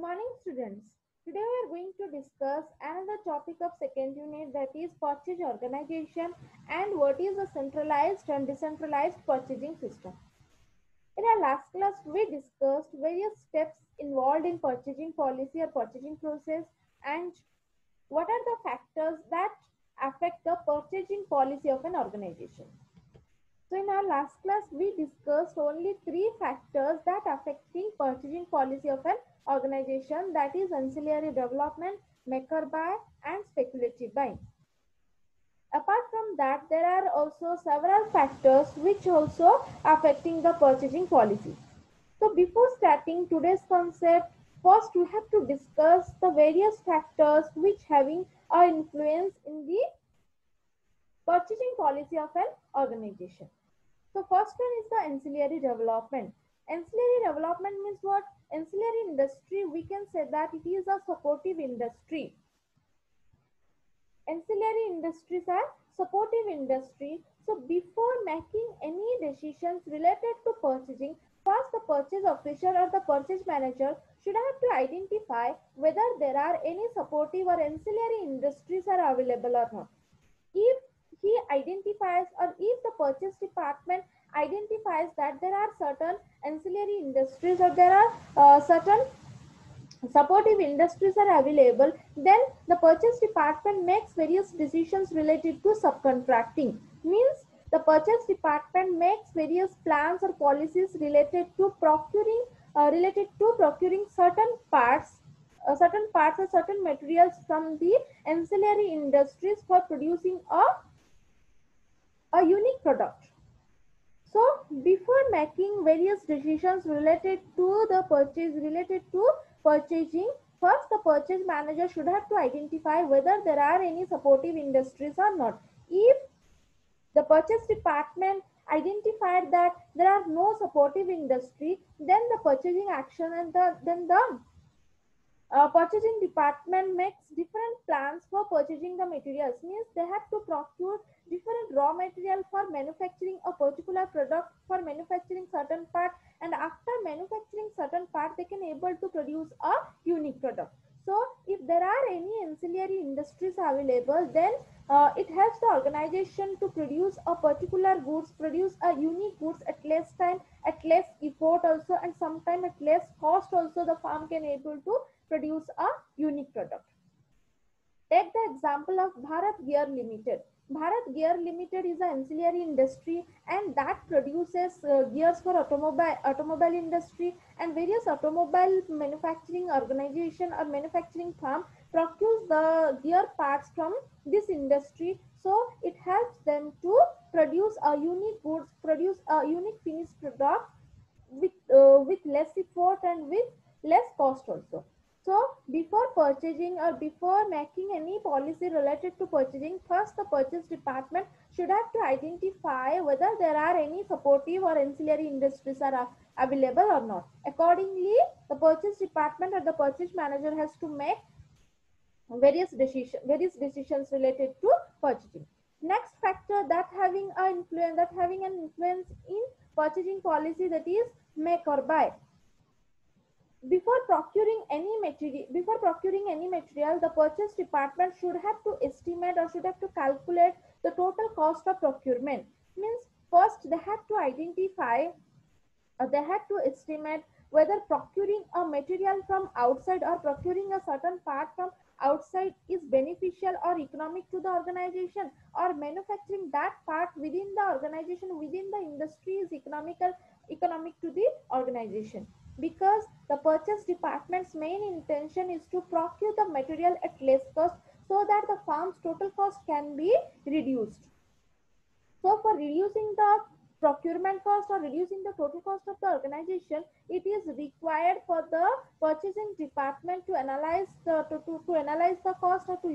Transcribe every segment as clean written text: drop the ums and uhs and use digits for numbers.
Morning students. Today we are going to discuss another topic of second unit, that is purchase organization and what is a centralized and decentralized purchasing system. In our last class we discussed various steps involved in purchasing policy or purchasing process and what are the factors that affect the purchasing policy of an organization. So in our last class, we discussed only three factors that affecting purchasing policy of an organization, that is ancillary development, make or buy, and speculative buying. Apart from that, there are also several factors which also affecting the purchasing policy. So before starting today's concept, first we have to discuss the various factors which having a influence in the purchasing policy of an organization. So first one is the ancillary development. Ancillary development means what? Ancillary industry, we can say that it is a supportive industry. Ancillary industries are supportive industry. So before making any decisions related to purchasing, first the purchase officer or the purchase manager should have to identify whether there are any supportive or ancillary industries are available or not. If he identifies or if the purchase department identifies that there are certain ancillary industries or there are certain supportive industries are available, then the purchase department makes various decisions related to subcontracting. Means the purchase department makes various plans or policies related to procuring certain parts or certain materials from the ancillary industries for producing a unique product. So before making various decisions related to purchasing, first the purchase manager should have to identify whether there are any supportive industries or not. If the purchase department identified that there are no supportive industry, then the purchasing action and the purchasing department makes different plans for purchasing the materials. Means they have to procure different raw material for manufacturing a particular product, for manufacturing certain part, and after manufacturing certain part they can able to produce a unique product. So if there are any ancillary industries available, then it helps the organization to produce a particular goods, produce a unique goods at less time, at less effort also, and sometime at less cost also the farm can able to produce a unique product. Take the example of Bharat Gear Limited. Bharat Gear Limited is an ancillary industry and that produces gears for automobile industry, and various automobile manufacturing organization or manufacturing firm procures the gear parts from this industry. So it helps them to produce a unique goods, produce a unique finished product with less effort and with less cost also. So before purchasing or before making any policy related to purchasing, first the purchase department should have to identify whether there are any supportive or ancillary industries are available or not. Accordingly, the purchase department or the purchase manager has to make various decisions related to purchasing. Next factor that having an influence in purchasing policy, that is make or buy. Before procuring any material, the purchase department should have to estimate or should have to calculate the total cost of procurement. Means first they have to identify, they had to estimate whether procuring a material from outside or procuring a certain part from outside is beneficial or economic to the organization, or manufacturing that part within the organization, within the industry is economic to the organization. Because the purchase department's main intention is to procure the material at less cost so that the farm's total cost can be reduced. So for reducing the procurement cost or reducing the total cost of the organization, it is required for the purchasing department to analyze the cost or to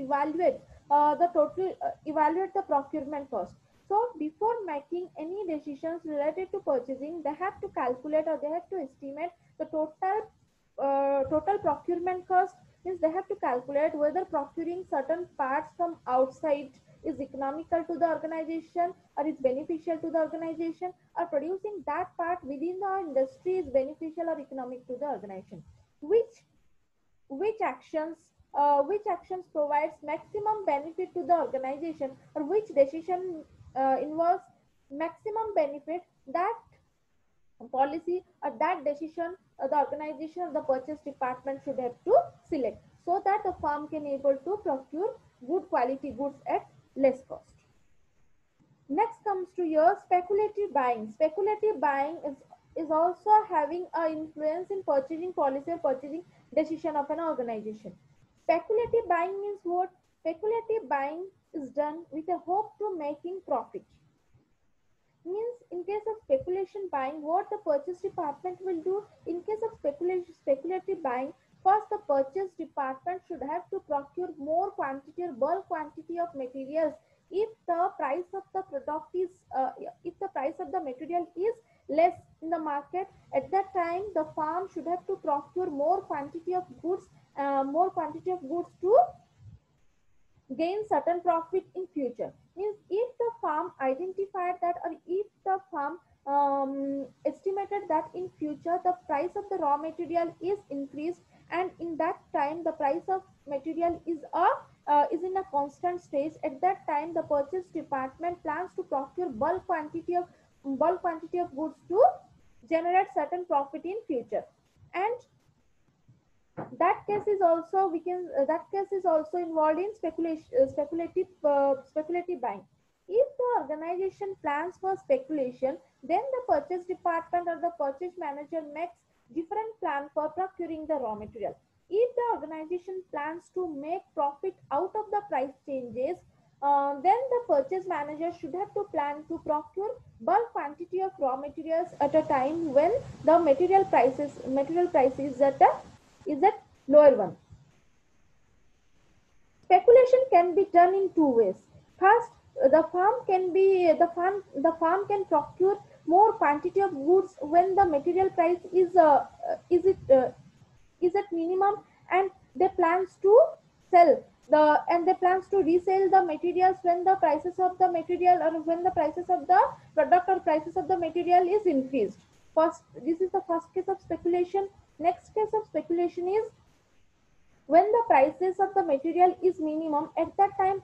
evaluate the procurement cost. So before making any decisions related to purchasing, they have to calculate or they have to estimate the total procurement cost. Means they have to calculate whether procuring certain parts from outside is economical to the organization or is beneficial to the organization, or producing that part within the industry is beneficial or economic to the organization. Which which actions provides maximum benefit to the organization, or which decision involves maximum benefit, that policy or that decision the organization or the purchase department should have to select, so that the firm can able to procure good quality goods at less cost. Next comes to your speculative buying. Speculative buying is also having a influence in purchasing policy or purchasing decision of an organization. Speculative buying means what? Speculative buying is done with a hope to making profit. Means in case of speculation buying, what the purchase department will do in case of speculative buying, first the purchase department should have to procure more quantity or bulk quantity of materials. If the price of the product is if the price of the material is less in the market, at that time the farm should have to procure more quantity of goods to gain certain profit in future. Means if the farm identified that, or if the farm estimated that in future the price of the raw material is increased, and in that time the price of material is in a constant stage, at that time the purchase department plans to procure bulk quantity of goods to generate certain profit in future. And that case is also we can that case is also involved in speculative buying. If the organization plans for speculation, then the purchase department or the purchase manager makes different plan for procuring the raw material. If the organization plans to make profit out of the price changes, then the purchase manager should have to plan to procure bulk quantity of raw materials at a time when the material price is at lower one. Speculation can be done in two ways. First, the farm can procure more quantity of goods when the material price is at minimum, and they plans to sell they plans to resell the materials when the prices of the material, or when the prices of the product or prices of the material is increased. First, this is the first case of speculation. Next case of speculation is when the prices of the material is minimum, at that time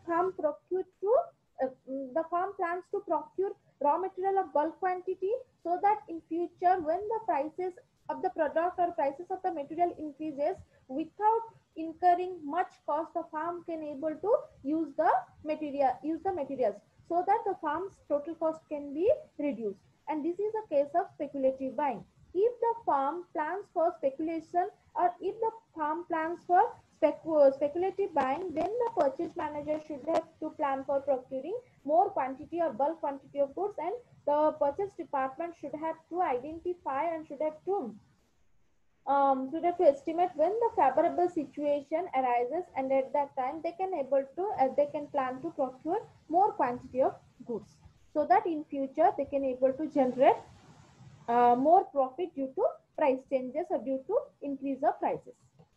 the farm plans to procure raw material of bulk quantity, so that in future when the prices of the product or prices of the material increases, without incurring much cost, the farm can able to use the materials, so that the farm's total cost can be reduced. And this is a case of speculative buying. If the farm plans for speculation, or if the farm plans for speculative buying, then the purchase manager should have to plan for procuring more quantity or bulk quantity of goods, and the purchase department should have to identify and should have to estimate when the favorable situation arises, and at that time they can plan to procure more quantity of goods, so that in future they can able to generate more profit due to price changes or due to increase of prices.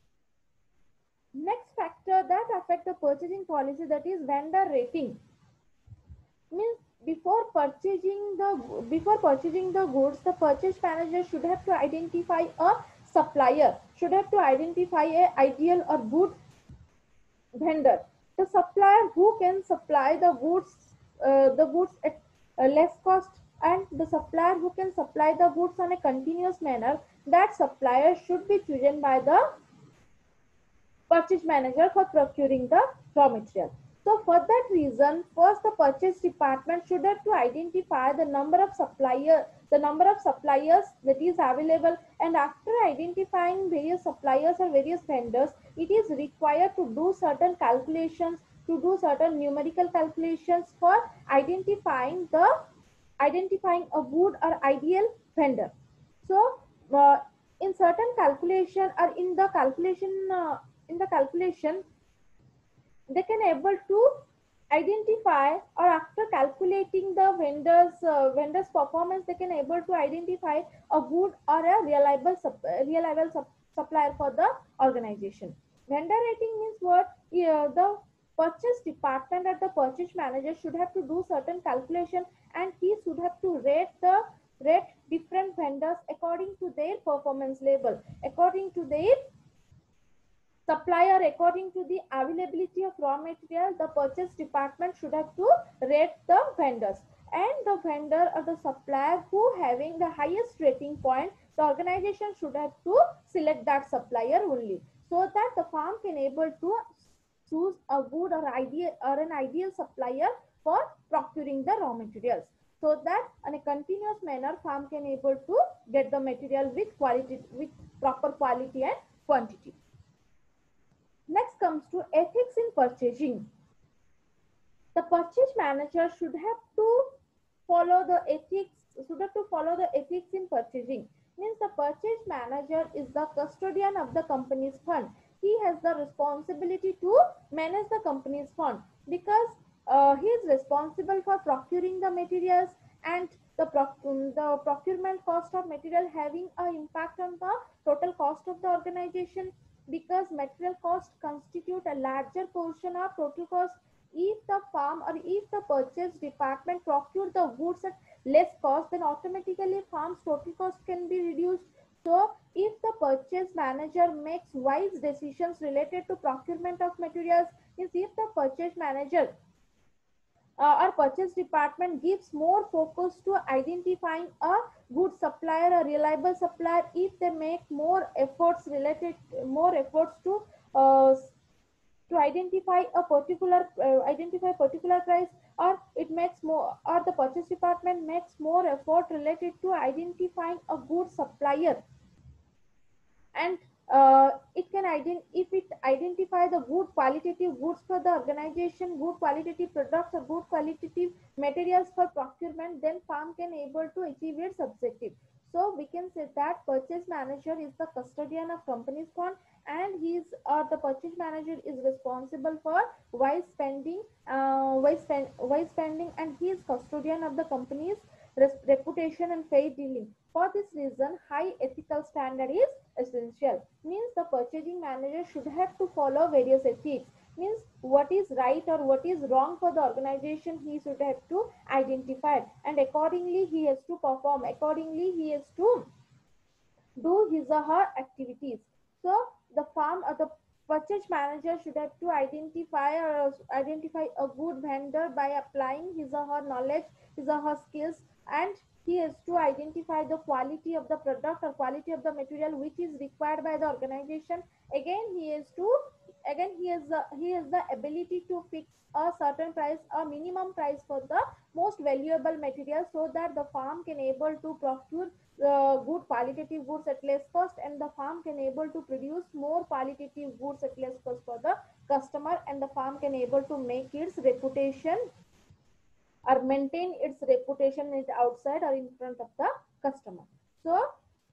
Next factor that affect the purchasing policy, that is vendor rating. Means before purchasing the goods, the purchase manager should have to identify a supplier, should have to identify a ideal or good vendor, the supplier who can supply the goods at less cost, and the supplier who can supply the goods on a continuous manner. That supplier should be chosen by the purchase manager for procuring the raw material. So for that reason, first the purchase department should have to identify the number of suppliers that is available, and after identifying various suppliers or various vendors, it is required to do certain calculations, to do certain numerical calculations for identifying a good or ideal vendor. So in certain calculation, or in the calculation they can able to identify, or after calculating the vendors performance, they can able to identify a good or a reliable supplier for the organization. Vendor rating means what? The purchase department or the purchase manager should have to do certain calculation, and he should have to rate different vendors according to their performance level, according to their supplier according to the availability of raw material, the purchase department should have to rate the vendors, and the vendor or the supplier who having the highest rating point, the organization should have to select that supplier only, so that the farm can able to choose a good or ideal or an ideal supplier for procuring the raw materials, so that in a continuous manner farm can able to get the material with quality, with proper quality and quantity. Next comes to ethics in purchasing. The purchase manager should have to follow the ethics, in purchasing. Means the purchase manager is the custodian of the company's fund. He has the responsibility to manage the company's fund, because he is responsible for procuring the materials, and the procurement cost of material having an impact on the total cost of the organization, because material cost constitute a larger portion of total cost. If the farm or if the purchase department procure the goods at less cost, then automatically farm's total cost can be reduced. So if the purchase manager makes wise decisions related to procurement of materials, means if the purchase manager or purchase department gives more focus to identifying a good supplier, a reliable supplier, if they make more efforts uh, to identify particular price, or it makes more, or the purchase department makes more effort related to identifying a good supplier, and it can if it identify the good qualitative goods for the organization, good qualitative products or good qualitative materials for procurement, then farm can able to achieve its objective. So we can say that purchase manager is the custodian of company's fund, and he is, or the purchase manager is responsible for wise spending, and he is custodian of the company's reputation and fair dealing. For this reason, high ethical standard is essential. Means the purchasing manager should have to follow various ethics. Means what is right or what is wrong for the organization, he should have to identify, and accordingly he has to perform. Accordingly, he has to do his or her activities. So the farm or the purchase manager should have to identify a good vendor by applying his or her knowledge, his or her skills, and he has to identify the quality of the product or quality of the material which is required by the organization. Again, he has the ability to fix a certain price, a minimum price for the most valuable material, so that the farm can able to procure good qualitative goods at less cost, and the farm can able to produce more qualitative goods at less cost for the customer, and the farm can able to make its reputation or maintain its reputation in outside or in front of the customer. So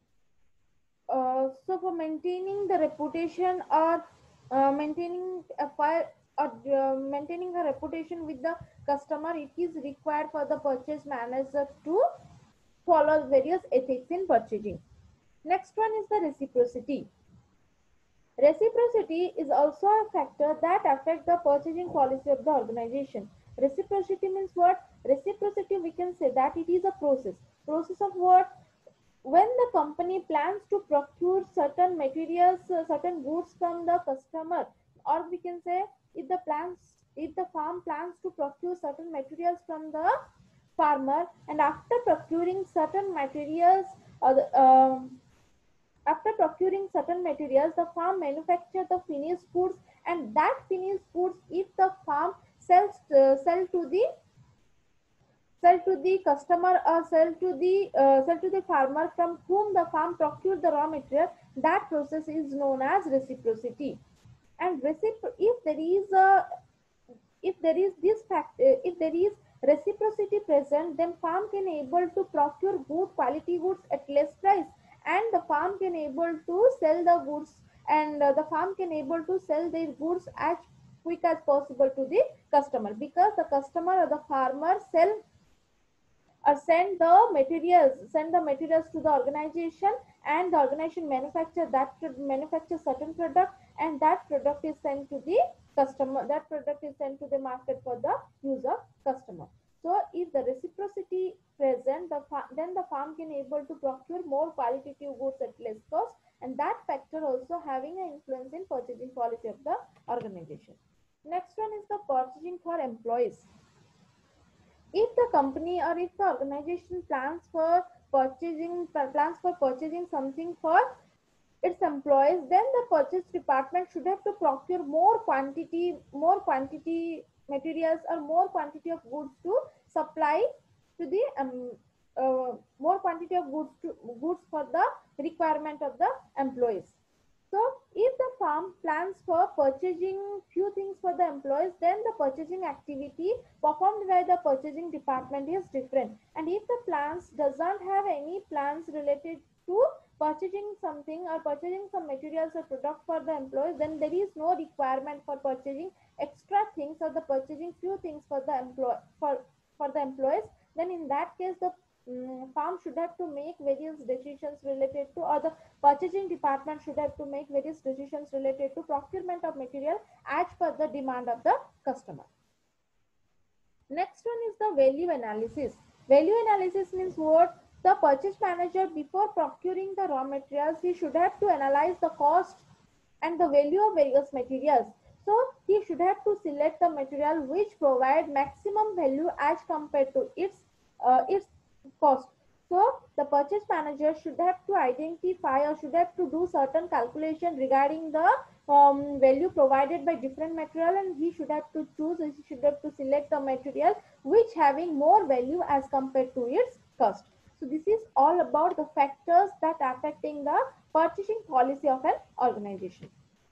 for maintaining the reputation, or maintaining a file, or maintaining a reputation with the customer, it is required for the purchase manager to follow various ethics in purchasing. Next one is the reciprocity. Reciprocity is also a factor that affects the purchasing policy of the organization. Reciprocity means what? Reciprocity, we can say that it is a process. Process of what? When the company plans to procure certain materials, certain goods from the customer, or we can say if the farm plans to procure certain materials from the farmer, and after procuring certain materials, or after procuring certain materials, the farm manufacture the finished goods, and that finished goods, if the farm sell to the customer, or sell to the farmer from whom the farm procured the raw material, that process is known as reciprocity. And if there is reciprocity present, then farm can able to procure good quality goods at less price, and the farm can able to sell the goods, and the farm can able to sell their goods as quick as possible to the customer, because the customer or the farmer send the materials to the organization, and the organization manufacture certain product, and that product is sent to the customer, that product is sent to the market for the use of customer. So if the reciprocity present, then the farm can able to procure more qualitative goods at less cost, and that factor also having an influence in purchasing policy of the organization. Next one is the purchasing for employees. If the company or if the organization plans for purchasing something for its employees, then the purchase department should have to procure more quantity materials or more quantity of goods to supply to the more quantity of goods for the requirement of the employees. So if the firm plans for purchasing few things for the employees, then the purchasing activity performed by the purchasing department is different. And if the plans doesn't have any plans related to purchasing something or purchasing some materials or product for the employees, then there is no requirement for purchasing extra things or the purchasing few things for the for the employees. Then in that case, the firm should have to make various decisions related to, or the purchasing department should have to make various decisions related to procurement of material as per the demand of the customer. Next one is the value analysis. Value analysis means what? The purchase manager, before procuring the raw materials, he should have to analyze the cost and the value of various materials. So he should have to select the material which provide maximum value as compared to its cost. So the purchase manager should have to identify or should have to do certain calculation regarding the value provided by different material, and he should have to choose, he should have to select the material which having more value as compared to its cost. So this is all about the factors that are affecting the purchasing policy of an organization.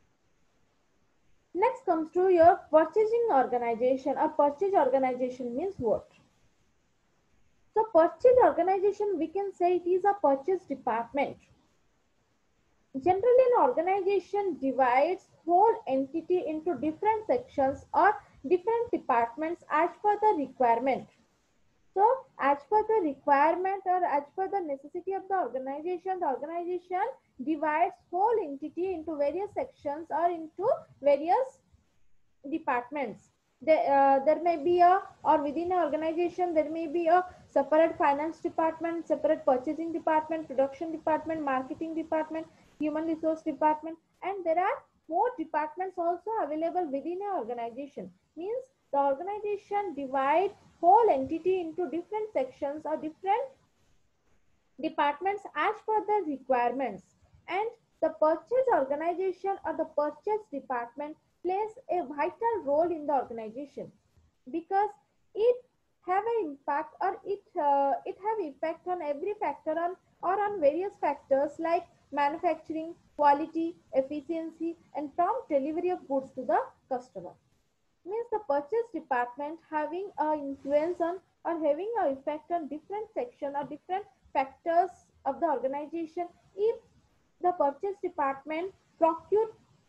Next comes to your purchasing organization, or purchase organization means what? So purchase organization, we can say it is a purchase department. Generally, an organization divides whole entity into different sections or different departments as per the requirement. So as per the requirement or as per the necessity of the organization divides whole entity into various sections or into various departments. There may be a, or within an organization there may be a separate finance department, separate purchasing department, production department, marketing department, human resource department, and there are more departments also available within an organization. Means the organization divide whole entity into different sections or different departments as per the requirements, and the purchase organization or the purchase department plays a vital role in the organization because it have an impact, or it have effect on every factor on, or on various factors like manufacturing, quality, efficiency, and prompt delivery of goods to the customer. Means the purchase department having a influence on, or having an effect on different section or different factors of the organization. If the purchase department procure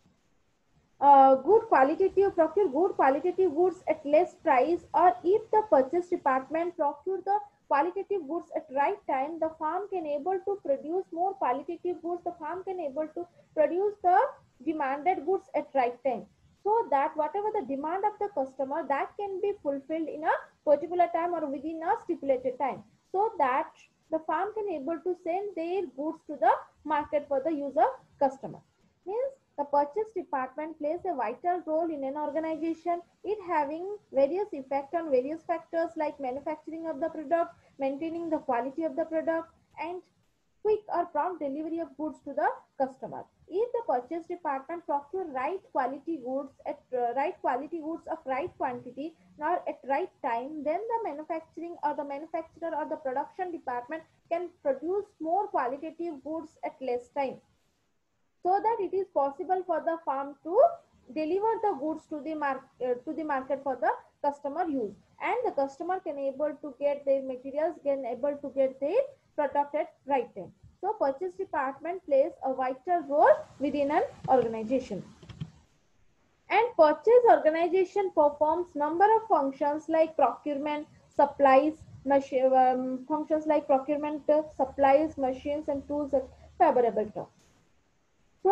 procure good qualitative goods at less price, or if the purchase department procure the qualitative goods at right time, the farm can able to produce more qualitative goods, the farm can able to produce the demanded goods at right time, so that whatever the demand of the customer, that can be fulfilled in a particular time or within a stipulated time, so that the farm can able to send their goods to the market for the user customer. Means the purchase department plays a vital role in an organization, it having various effect on various factors like manufacturing of the product, maintaining the quality of the product, and quick or prompt delivery of goods to the customer. If the purchase department procure right quality goods at right quality goods of right quantity or at right time, then the manufacturing or the manufacturer or the production department can produce more qualitative goods at less time, so that it is possible for the farm to deliver the goods to the market for the customer use, and the customer can able to get their materials, can able to get their product at right time. So purchase department plays a vital role within an organization, and purchase organization performs number of functions like procurement, supplies, functions like procurement, supplies, machines, and tools at favorable terms. So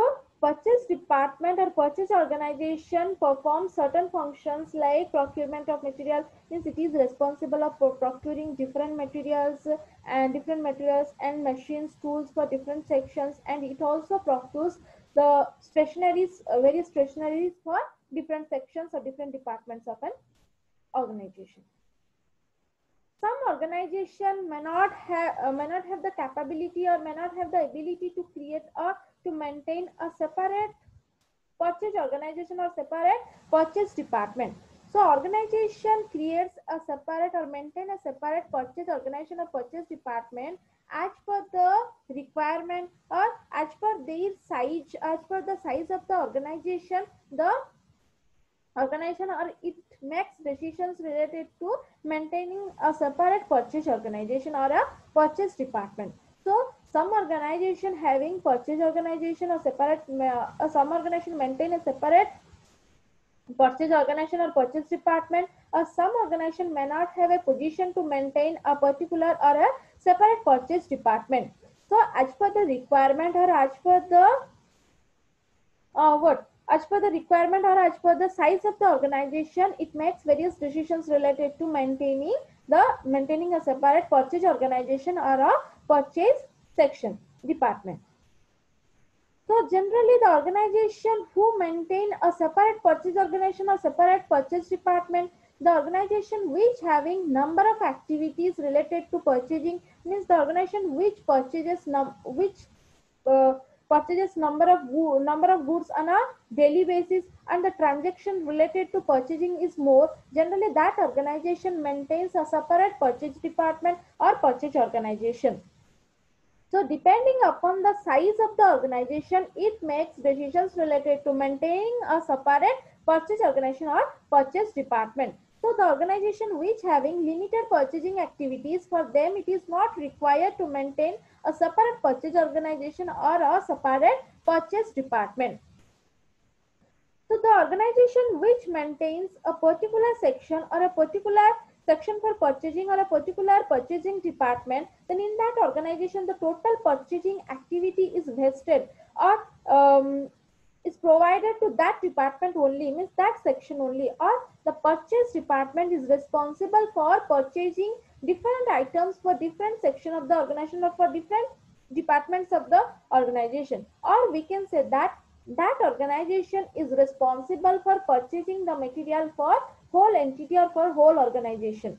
purchase department or purchase organization performs certain functions like procurement of material, means it is responsible of procuring different materials and machines, tools for different sections, and it also procures the stationaries, various stationaries for different sections or different departments of an organization. Some organization may not have the capability or may not have the ability to create or to maintain a separate purchase organization or separate purchase department. So organization creates a separate or maintain a separate purchase organization or purchase department as per the requirement or as per their size, as per the size of the organization. The organization or it makes decisions related to maintaining a separate purchase organization or a purchase department. So some organization having purchase organization or separate some organization maintain a separate purchase organization or purchase department, or some organization may not have a position to maintain a particular or a separate purchase department. So as per the requirement or as per the as per the requirement or as per the size of the organization, it makes various decisions related to maintaining a separate purchase organization or a purchase section department. So generally the organization who maintain a separate purchase organization or separate purchase department, the organization which having number of activities related to purchasing, means the organization which purchases number of goods on a daily basis, and the transaction related to purchasing is more, generally that organization maintains a separate purchase department or purchase organization. So depending upon the size of the organization, it makes decisions related to maintaining a separate purchase organization or purchase department. So the organization which having limited purchasing activities, for them it is not required to maintain a separate purchase organization or a separate purchase department. So the organization which maintains a particular section or a particular section for purchasing or a particular purchasing department, then in that organization the total purchasing activity is vested or is provided to that department only, means that section only, or the purchase department is responsible for purchasing different items for different section of the organization or for different departments of the organization, or we can say that that organization is responsible for purchasing the material for whole entity or for whole organization.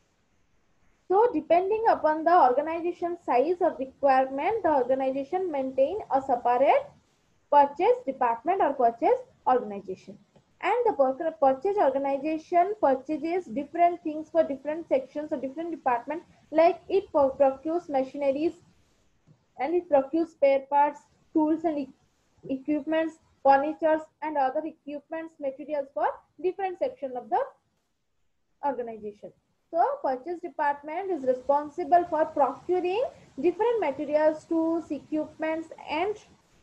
So depending upon the organization size or requirement, the organization maintain a separate purchase department or purchase organization. And the purchase organization purchases different things for different sections or different departments, like it procures machineries and it procures spare parts, tools and equipments, furnitures and other equipments, materials for different section of the organization. So purchase department is responsible for procuring different materials, tools, equipments and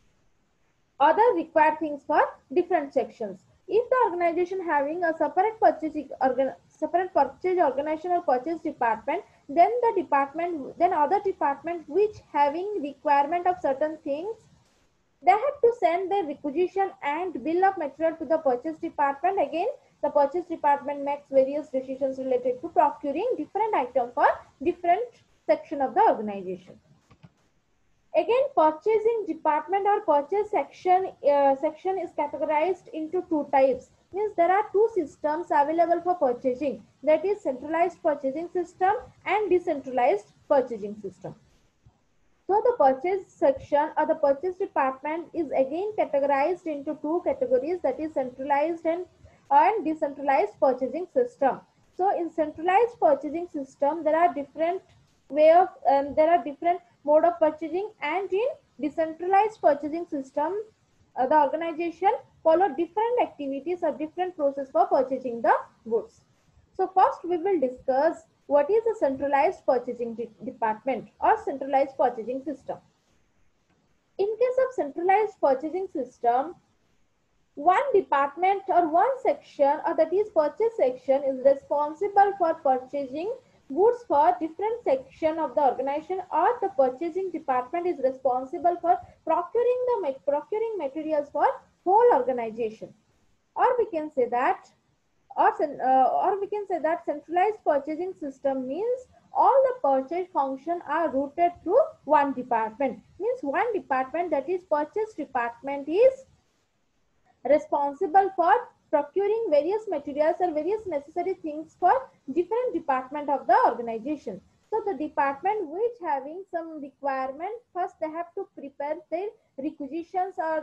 other required things for different sections. If the organization having a separate purchase organization or purchase department, then other department which having requirement of certain things, they have to send their requisition and bill of material to the purchase department. Again, the purchase department makes various decisions related to procuring different items for different section of the organization. Again, purchasing department or purchase section is categorized into two types. Means there are two systems available for purchasing, that is centralized purchasing system and decentralized purchasing system. So the purchase section or the purchase department is again categorized into two categories, that is centralized and decentralized purchasing system. So in centralized purchasing system, there are different different mode of purchasing, and in decentralized purchasing system, the organization follow different activities or different process for purchasing the goods. So first we will discuss what is a centralized purchasing department or centralized purchasing system. In case of centralized purchasing system, one department or one section, or that is purchase section, is responsible for purchasing goods for different section of the organization, or the purchasing department is responsible for procuring materials for whole organization. Or we can say that centralized purchasing system means all the purchase function are routed through one department. Means one department, that is purchase department, is responsible for procuring various materials or various necessary things for different department of the organization. So the department which having some requirement, first they have to prepare their requisitions or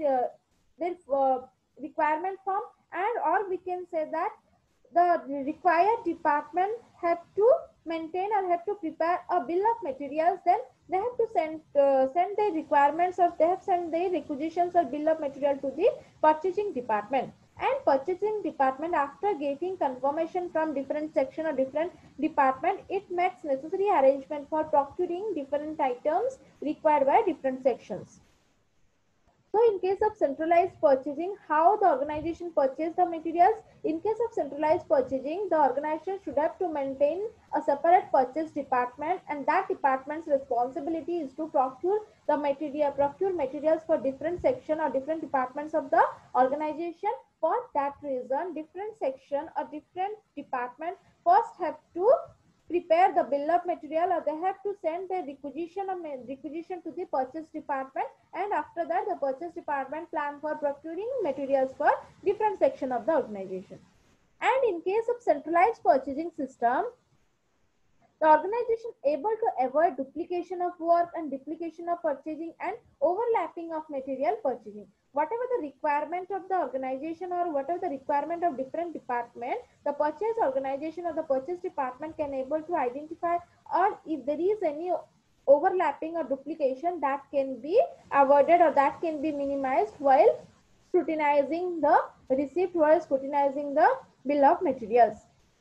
their requirement form, and or we can say that the required department have to maintain or have to prepare a bill of materials. Then they have to send their requirements, or they have sent their requisitions or bill of material to the purchasing department. And purchasing department, after getting confirmation from different section or different department, it makes necessary arrangement for procuring different items required by different sections. So in case of centralized purchasing, how the organization purchase the materials? In case of centralized purchasing, the organization should have to maintain a separate purchase department, and that department's responsibility is to procure materials for different section or different departments of the organization. For that reason, different section or different department first have to prepare the bill of material, or they have to send their requisition to the purchase department, and after that the purchase department plan for procuring materials for different section of the organization. And in case of centralized purchasing system, the organization able to avoid duplication of work and duplication of purchasing and overlapping of material purchasing. Whatever the requirement of the organization or whatever the requirement of different department, the purchase organization or the purchase department can able to identify, or if there is any overlapping or duplication, that can be avoided or that can be minimized while scrutinizing the receipt, while scrutinizing the bill of materials.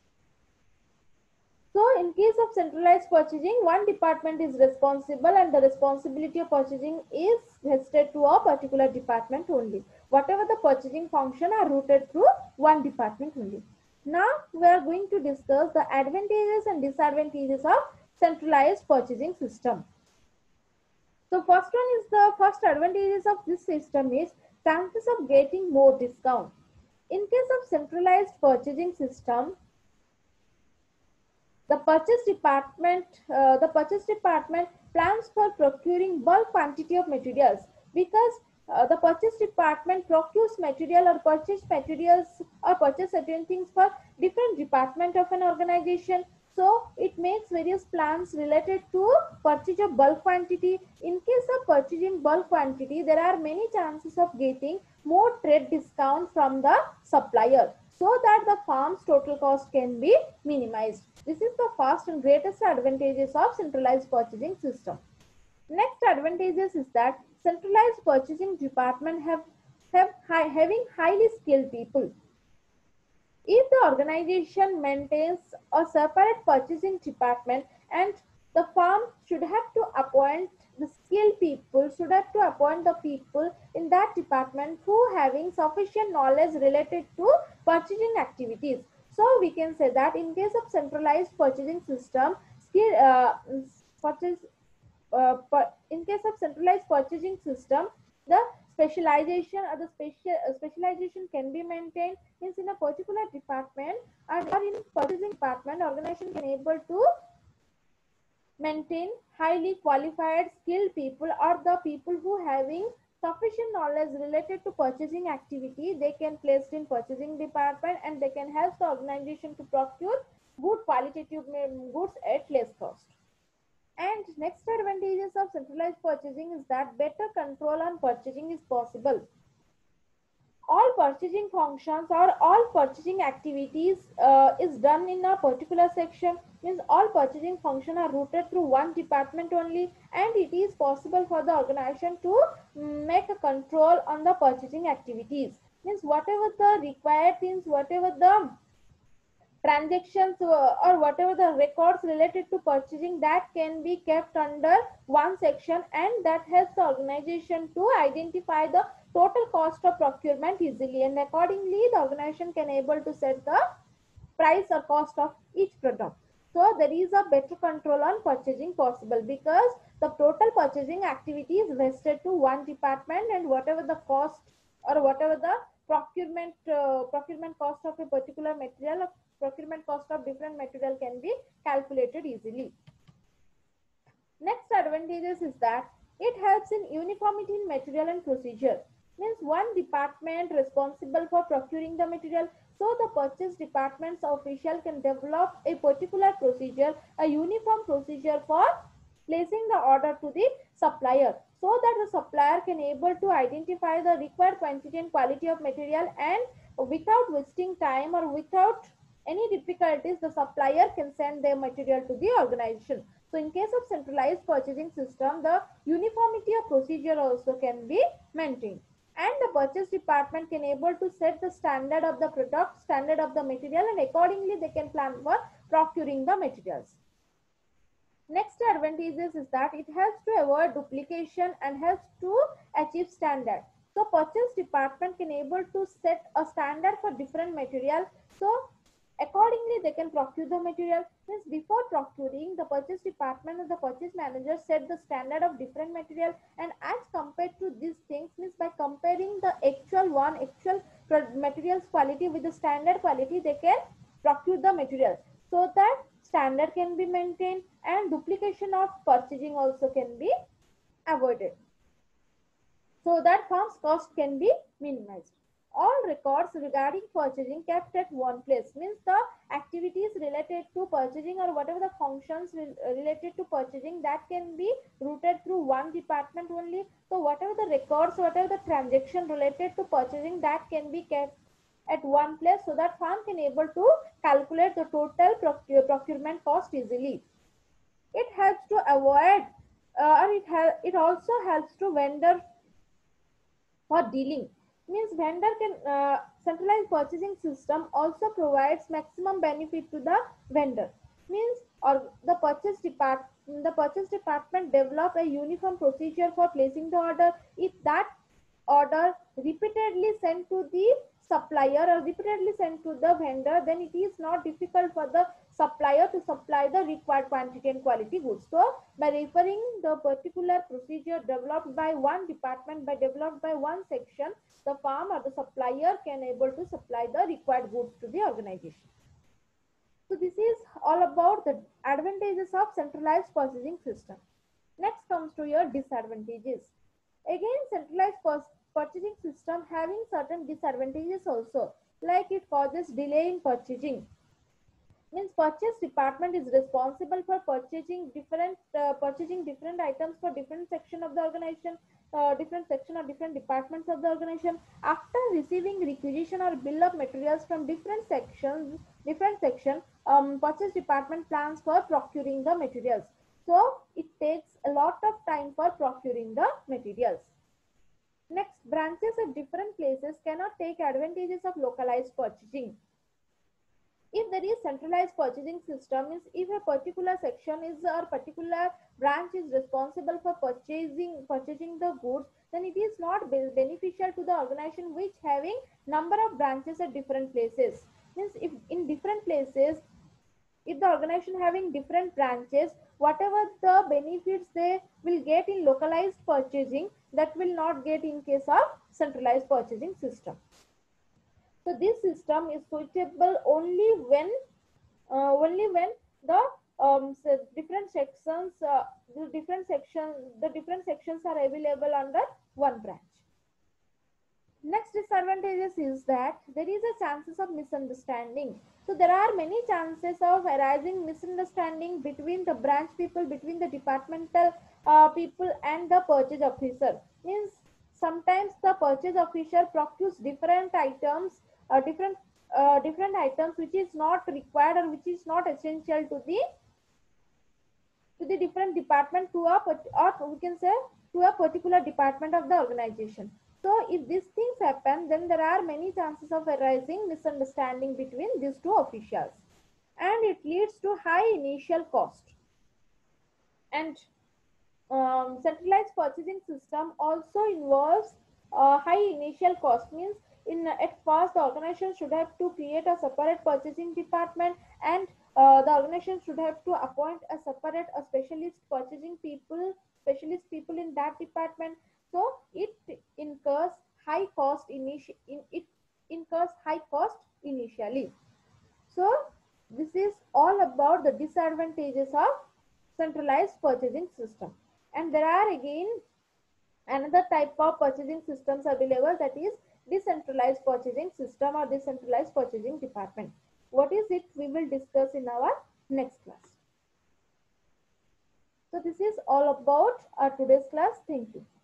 So in case of centralized purchasing, one department is responsible, and the responsibility of purchasing is vested to a particular department only. Whatever the purchasing function are routed through one department only. Now we are going to discuss the advantages and disadvantages of centralized purchasing system. So first one is, the first advantages of this system is chances of getting more discount. In case of centralized purchasing system, the purchase department plans for procuring bulk quantity of materials, because the purchase department procures material or purchase materials or purchase certain things for different department of an organization. So it makes various plans related to purchase of bulk quantity. In case of purchasing bulk quantity, there are many chances of getting more trade discount from the supplier, so that the farm's total cost can be minimized. This is the first and greatest advantages of centralized purchasing system. Next advantages is that centralized purchasing department having highly skilled people. If the organization maintains a separate purchasing department, and the firm should have to appoint the skilled people, should have to appoint the people in that department who having sufficient knowledge related to purchasing activities. So we can say that in case of centralized purchasing system, in case of centralized purchasing system, the specialization or the specialization can be maintained. Means in a particular department or in purchasing department, organization can able to maintain highly qualified skilled people, or the people who having sufficient knowledge related to purchasing activity. They can placed in purchasing department, and they can help the organization to procure good qualitative goods at less cost. And next advantages of centralized purchasing is that better control on purchasing is possible. All purchasing functions or all purchasing activities is done in a particular section. Means all purchasing function are routed through one department only, and it is possible for the organization to make a control on the purchasing activities. Means whatever the required things, whatever the transactions or whatever the records related to purchasing, that can be kept under one section, and that helps the organization to identify the total cost of procurement easily, and accordingly the organization can able to set the price or cost of each product. So there is a better control on purchasing possible because the total purchasing activity is vested to one department, and whatever the cost or whatever the procurement cost of a particular material or procurement cost of different material can be calculated easily. Next advantages is that it helps in uniformity in material and procedure. Means one department responsible for procuring the material, so the purchase department's official can develop a particular procedure, a uniform procedure for placing the order to the supplier, so that the supplier can able to identify the required quantity and quality of material, and without wasting time or without any difficulties the supplier can send their material to the organization. So in case of centralized purchasing system, the uniformity of procedure also can be maintained. And the purchase department can able to set the standard of the product, standard of the material, and accordingly they can plan for procuring the materials. Next advantages is that it helps to avoid duplication and helps to achieve standard. So purchase department can able to set a standard for different material. So accordingly they can procure the material. Means before procuring, the purchase department or the purchase manager set the standard of different material, and as compared to these things, means by comparing the actual materials quality with the standard quality, they can procure the material, so that standard can be maintained and duplication of purchasing also can be avoided, so that firm's cost can be minimized. All records regarding purchasing kept at one place, means the activities related to purchasing or whatever the functions related to purchasing, that can be routed through one department only. So whatever the records, whatever the transaction related to purchasing, that can be kept at one place, so that firm can able to calculate the total procurement cost easily. It helps to avoid it also helps to vendor for dealing. Means vendor can centralized purchasing system also provides maximum benefit to the vendor. Means or the purchase department develop a uniform procedure for placing the order. If that order repeatedly sent to the supplier or repeatedly sent to the vendor, then it is not difficult for the supplier to supply the required quantity and quality goods. So by referring the particular procedure developed by one department, by developed by one section, the firm or the supplier can able to supply the required goods to the organization. So this is all about the advantages of centralized purchasing system. Next comes to your disadvantages. Again, centralized purchasing system having certain disadvantages also, like it causes delay in purchasing. Means purchase department is responsible for purchasing different items for different section of the organization, different section or different departments of the organization. After receiving requisition or bill of materials from different section, purchase department plans for procuring the materials. So it takes a lot of time for procuring the materials. Next, branches at different places cannot take advantages of localized purchasing. If there is centralized purchasing system, means if a particular section is or particular branch is responsible for purchasing the goods, then it is not beneficial to the organization which having number of branches at different places. Means if in different places, if the organization having different branches, whatever the benefits they will get in localized purchasing, that will not get in case of centralized purchasing system. So this system is suitable only when the different sections the different sections are available under one branch. Next disadvantages is that there is a chances of misunderstanding. So there are many chances of arising misunderstanding between the branch people, between the departmental people and the purchase officer. Means sometimes the purchase officer procures different items, different items which is not required or which is not essential to the different department to a or we can say to a particular department of the organization. So if these things happen, then there are many chances of arising misunderstanding between these two officials, and it leads to high initial cost. And centralized purchasing system also involves high initial cost. Means at first the organization should have to create a separate purchasing department, and The organization should have to appoint a separate a specialist purchasing people, specialist people in that department. So it incurs high cost it incurs high cost initially. So this is all about the disadvantages of centralized purchasing system. And there are again another type of purchasing systems available, that is decentralized purchasing system or decentralized purchasing department. What is it? We will discuss in our next class. So this is all about our today's class. Thank you.